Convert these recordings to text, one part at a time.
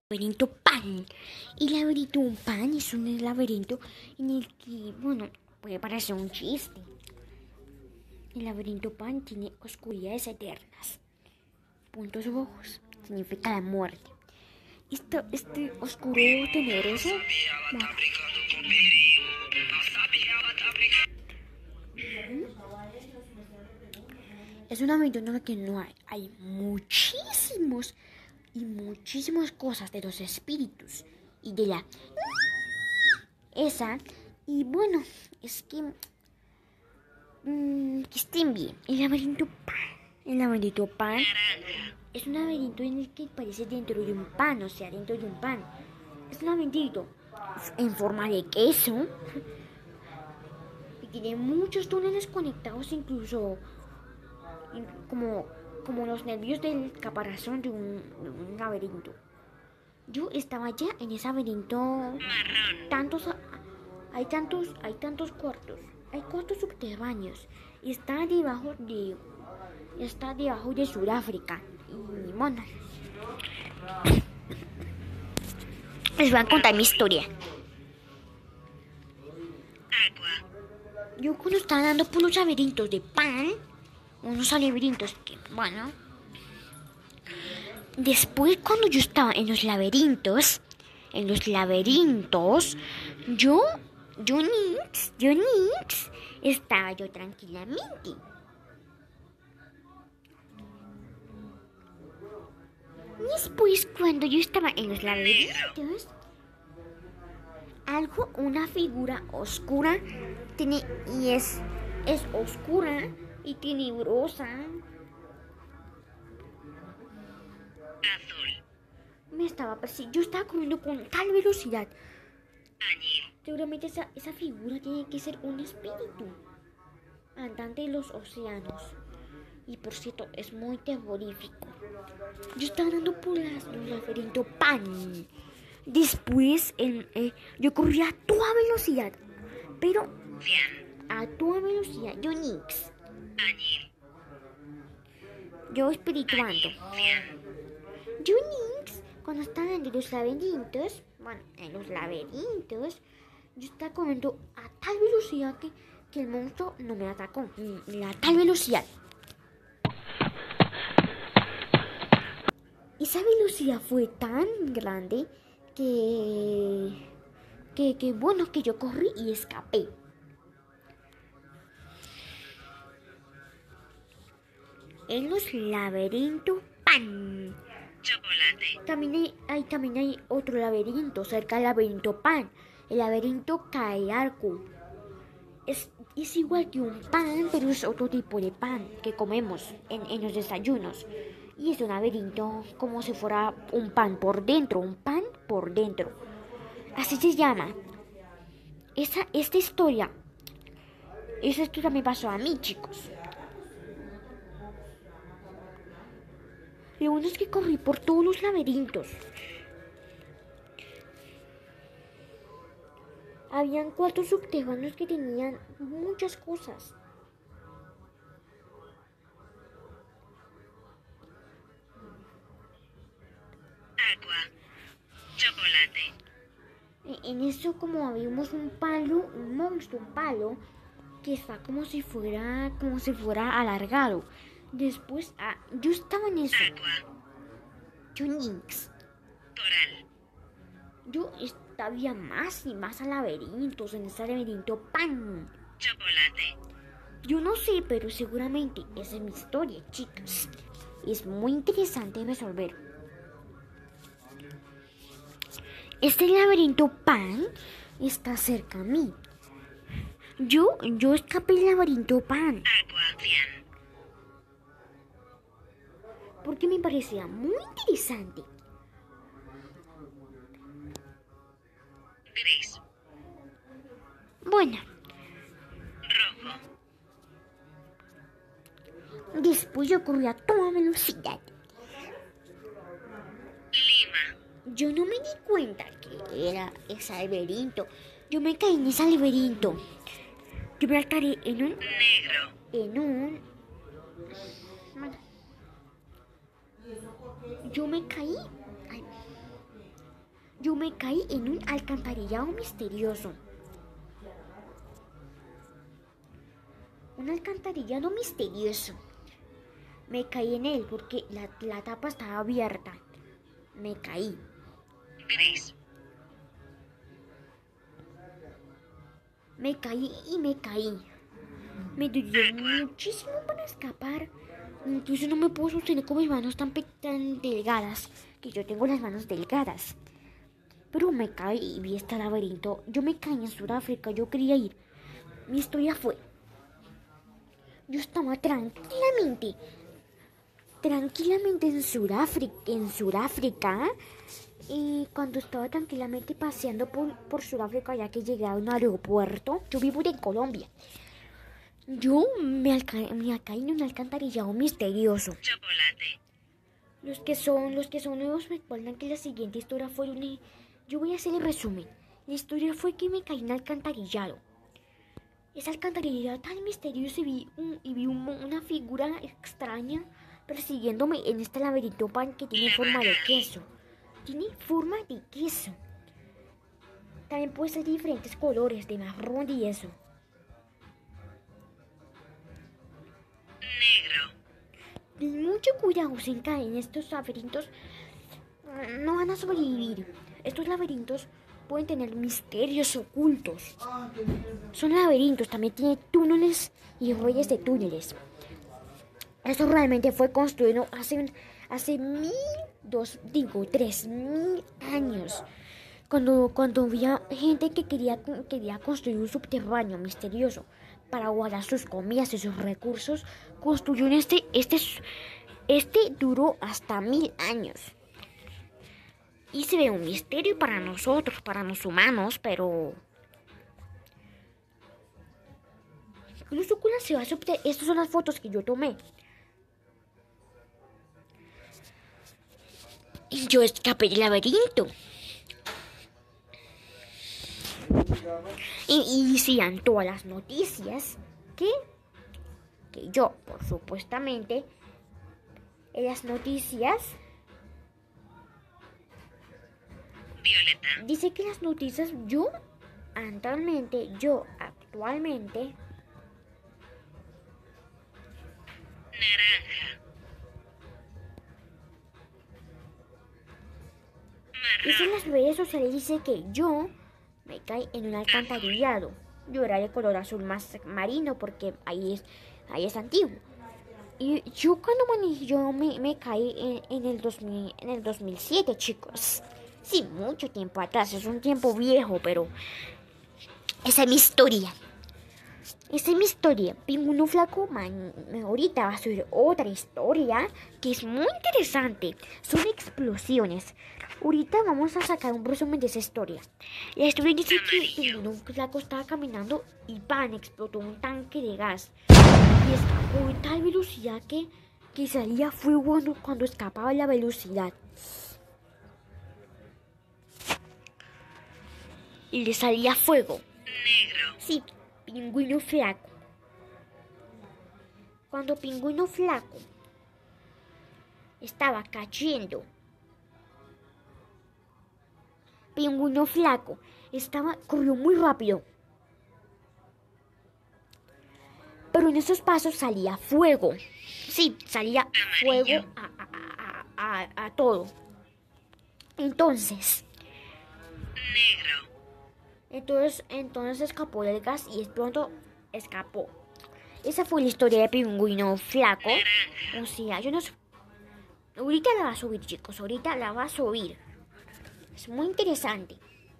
Laberinto Pan. El laberinto Pan es un laberinto en el que, bueno, puede parecer un chiste. El laberinto Pan tiene oscuridades eternas. Puntos rojos significa la muerte. Este oscuro tenebroso es una laberinto en la que no hay muchísimas cosas de los espíritus y de la esa. Y bueno, es que estén bien. El laberinto Pan es un laberinto en el que parece dentro de un pan, o sea, dentro de un pan. Es un laberinto en forma de queso y tiene muchos túneles conectados, incluso como los nervios del caparazón de un laberinto. Yo estaba ya en ese laberinto. Hay tantos cuartos. Hay cuartos subterráneos. Está debajo de Sudáfrica. Y bueno, les voy a contar mi historia. Yo cuando estaba andando por los laberintos de pan, unos laberintos que, bueno, después cuando yo estaba en los laberintos, yo Nix, estaba yo tranquilamente. Después cuando yo estaba en los laberintos, una figura oscura, es oscura y tenebrosa. Me estaba persiguiendo. Yo estaba corriendo con tal velocidad. Seguramente esa figura tiene que ser un espíritu andante de los océanos. Y por cierto, es muy terrorífico. Yo estaba andando por los laberintos Pan. Después, yo corría a toda velocidad. Pero a toda velocidad. Yo Nix. Yo espirituando. Yo Nix, cuando estaba en los laberintos, yo estaba corriendo a tal velocidad que el monstruo no me atacó. A tal velocidad. Esa velocidad fue tan grande que yo corrí y escapé. En los laberintos Pan. Chocolate. También hay otro laberinto cerca del laberinto Pan. El laberinto Kayarku. Es igual que un pan, pero es otro tipo de pan que comemos en los desayunos. Y es un laberinto como si fuera un pan por dentro. Así se llama. Esta historia me pasó a mí, chicos. Lo bueno es que corrí por todos los laberintos. Habían cuartos subterráneos que tenían muchas cosas. Agua, chocolate. En eso, como vimos un palo que está como si fuera alargado. Después, yo estaba en eso. Agua. Yo Nix. Coral. Yo había más y más laberintos en ese laberinto Pan. Chocolate. Yo no sé, pero seguramente esa es mi historia, chicas. Es muy interesante resolver. Este laberinto Pan está cerca a mí. Yo escapé del laberinto Pan. Porque me parecía muy interesante. Gris. Bueno. Rojo. Después yo corrí a toda velocidad. Lima. Yo no me di cuenta que era ese laberinto. Yo me caí en ese laberinto. Yo me caí en un negro. Yo me caí. yo me caí en un alcantarillado misterioso. Un alcantarillado misterioso. Me caí en él porque la tapa estaba abierta. Me caí. Gris. Me caí y me caí. Me dolió muchísimo para escapar. Incluso no me puedo sostener con mis manos tan delgadas, que yo tengo las manos delgadas. Pero me caí y vi este laberinto. Yo me caí en Sudáfrica, yo quería ir. Mi historia fue: yo estaba tranquilamente en Sudáfrica, y cuando estaba tranquilamente paseando por Sudáfrica, ya que llegué a un aeropuerto, yo vivo en Colombia, yo me caí en un alcantarillado misterioso. Chocolate. Los que son nuevos recuerdan que la siguiente historia fue yo voy a hacer el resumen. La historia fue que me caí en un alcantarillado. Ese alcantarillado tan misterioso, y vi una figura extraña persiguiéndome en este laberinto pan que tiene forma de queso. Tiene forma de queso. También puede ser de diferentes colores, de marrón y eso. Negro. Ten mucho cuidado sin caer en estos laberintos. No van a sobrevivir. Estos laberintos pueden tener misterios ocultos. Son laberintos, también tiene túneles y huellas de túneles. Esto realmente fue construido hace 3.000 años. Cuando había gente que quería construir un subterráneo misterioso para guardar sus comidas y sus recursos, construyeron este duró hasta 1.000 años. Y se ve un misterio para nosotros, para los humanos, pero incluso con la ciudad subterránea. Estas son las fotos que yo tomé. Y yo escapé del laberinto. Y decían todas las noticias que yo, por supuestamente, en las noticias, Violeta. dice que las noticias, yo actualmente, Naranja. dice en Marrón. las redes sociales, dice que yo me caí en un alcantarillado. Yo era de color azul más marino porque ahí es antiguo. Y yo cuando me caí en el 2007, chicos. Sí, mucho tiempo atrás, es un tiempo viejo, pero esa es mi historia. Pingüino Flaco, ahorita va a subir otra historia que es muy interesante. Son explosiones. Ahorita vamos a sacar un resumen de esa historia. La historia dice que Pingüino Flaco estaba caminando y ¡pam! Explotó un tanque de gas. Y escapó a tal velocidad que salía fuego cuando escapaba la velocidad. Y le salía fuego. Negro. Sí, Pingüino Flaco. Cuando Pingüino Flaco estaba cayendo, Pingüino Flaco corrió muy rápido. Pero en esos pasos salía fuego. Sí, salía fuego a todo. Entonces escapó del gas y pronto escapó. Esa fue la historia de Pingüino Flaco. O sea, yo no sé. Ahorita la va a subir, chicos. Ahorita la va a subir. Es muy interesante.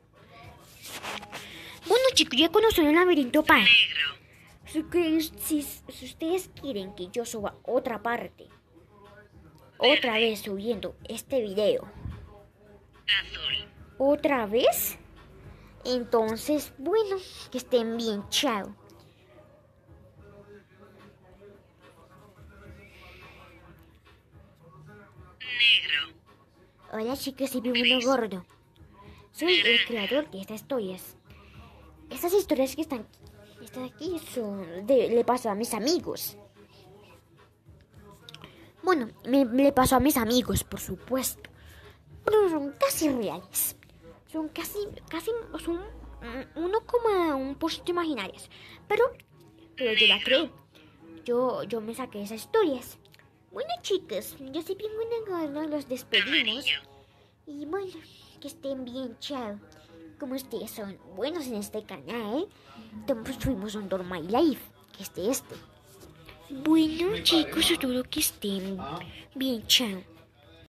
Bueno, chicos, ya conocieron el laberinto pan. Negro. Si ustedes quieren que yo suba otra parte, otra vez subiendo este video, Azul. otra vez, entonces, bueno, que estén bien, chao. Negro. Hola chicos, soy Pingüino Gordo. Soy el creador de estas historias. Estas historias que están aquí le pasó a mis amigos. Bueno, le pasó a mis amigos, por supuesto. Pero son casi reales. son casi, son 1,1% imaginarias. Pero yo la creé. Yo me saqué esas historias. Bueno, chicos, yo soy Pingüina Gordo, los despedimos. Amarillo. Y bueno, que estén bien, chao. Como ustedes son buenos en este canal, pues fuimos un Door My Life, que este. Bueno, chicos, espero que estén bien, chao.